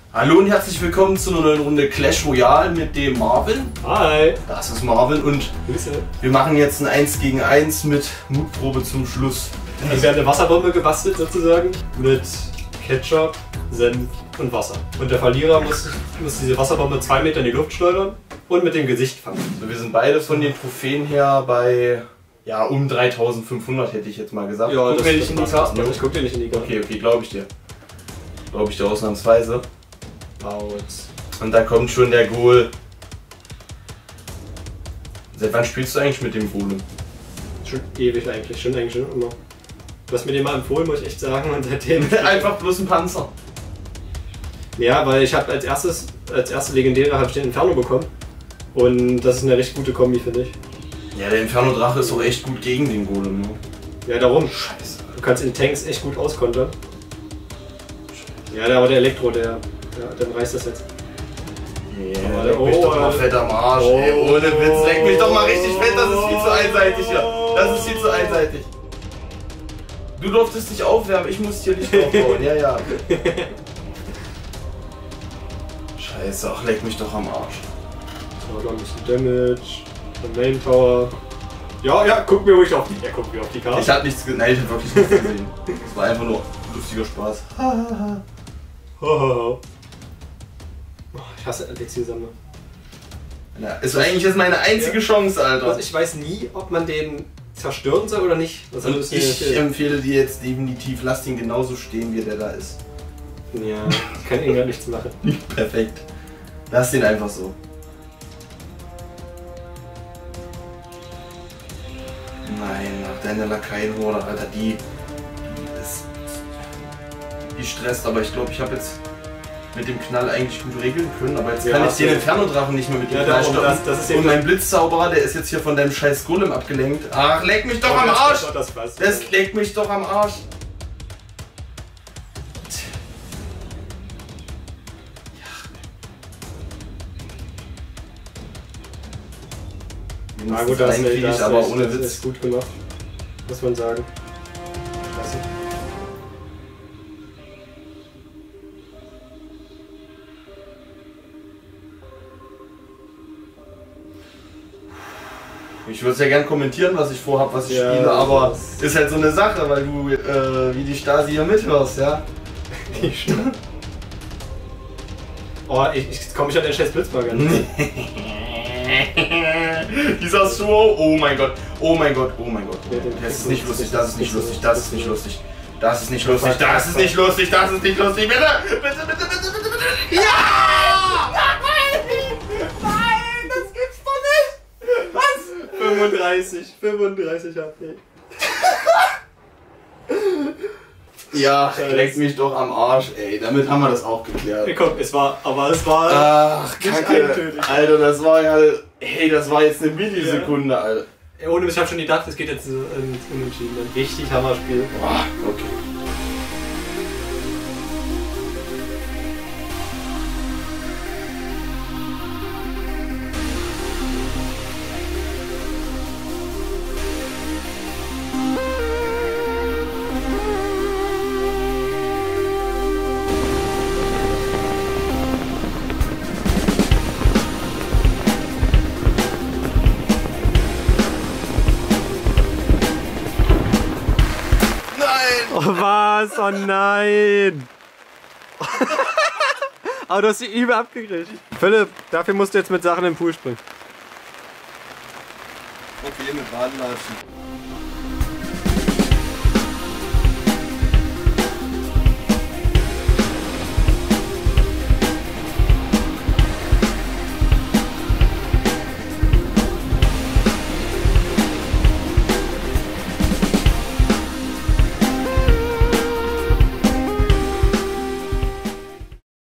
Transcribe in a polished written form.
Hallo und herzlich willkommen zu einer neuen Runde Clash Royale mit dem Marvin. Hi. Das ist Marvin und Grüße. Wir machen jetzt ein 1 gegen 1 mit Mutprobe zum Schluss. Also wir haben eine Wasserbombe gebastelt sozusagen mit Ketchup, Senf und Wasser. Und der Verlierer muss diese Wasserbombe 2 Meter in die Luft schleudern und mit dem Gesicht fangen. So, wir sind beide von den Trophäen her bei um 3500 hätte ich jetzt mal gesagt. Ja, guck mir nicht in die Karten. Ich guck dir nicht in die Karten. Okay, glaube ich dir. Glaube ich dir ausnahmsweise. Und da kommt schon der Goal. Seit wann spielst du eigentlich mit dem Golem? Schon ewig eigentlich, schon immer. Du hast mir den mal empfohlen, muss ich echt sagen, und seitdem... Einfach bloß ein Panzer. Ja, weil ich habe als erste Legendäre habe ich den Inferno bekommen. Und das ist eine recht gute Kombi, finde ich. Ja, der Inferno-Drache ist auch echt gut gegen den Golem. Ne? Ja, darum. Scheiße. Du kannst in Tanks echt gut auskontern. Ja, aber der Elektro, dann reißt das jetzt. Yeah, leck mich doch mal fett am Arsch, ey, ohne Witz, leck mich doch mal richtig fett, das ist viel zu einseitig hier. Das ist viel zu einseitig. Du durftest dich aufwärmen, ich muss hier nicht aufbauen, ja. Scheiße, ach leck mich doch am Arsch. So, dann ein bisschen Damage, dann Main Power. Ja, guck mir ruhig auf die, guck mir auf die Karte. Ich hab nichts gesehen, ich hab wirklich nichts gesehen. Das war einfach nur lustiger Spaß. Ich hasse Elixiersammler. Ja, ist eigentlich jetzt meine einzige Chance, Alter. Also ich weiß nie, ob man den zerstören soll oder nicht. Und ich empfehle dir jetzt definitiv, lass den genauso stehen, wie der da ist. Ja, ich kann ihn gar nichts machen. Perfekt. Lass den einfach so. Nein, nach deiner Lakaienhorde, Alter, die stresst, aber ich glaube, ich habe jetzt mit dem Knall eigentlich gut regeln können, aber jetzt kann ich den Inferno-Drachen nicht mehr mit dem Knall stoppen. Und mein Blitzzauberer, der ist jetzt hier von deinem scheiß Golem abgelenkt. Ach, leck mich doch am Arsch! Das leckt mich doch am Arsch! Na gut, das ist aber ohne Witz. Ist gut gemacht, muss man sagen. Klasse. Ich würde es ja gern kommentieren, was ich vorhab, was ich spiele, aber ist halt so eine Sache, weil du wie die Stasi hier mithörst, ja? Die Stasi. Oh, ich komme nicht an den scheiß Blitzball an. Dieser Slow, oh mein Gott. Das ist nicht lustig, das ist nicht lustig, das ist nicht lustig. Das ist nicht lustig, das ist nicht lustig, das ist nicht lustig, bitte! Ja! Nein, das gibt's doch nicht! Was? 35 HP. Ja, leck mich doch am Arsch, ey. Damit haben wir das auch geklärt. Ja, komm, es war. Ach, Kacke. Alter, das war ja. Hey, das war jetzt eine Millisekunde, Alter. Ohne, ich hab schon gedacht, es geht jetzt ins Unentschieden. Ein richtig Hammerspiel. Boah, okay. Oh was? Oh nein! Aber du hast die übel abgekriegt. Philipp, dafür musst du jetzt mit Sachen im Pool springen. Okay, mit Badenlatschen.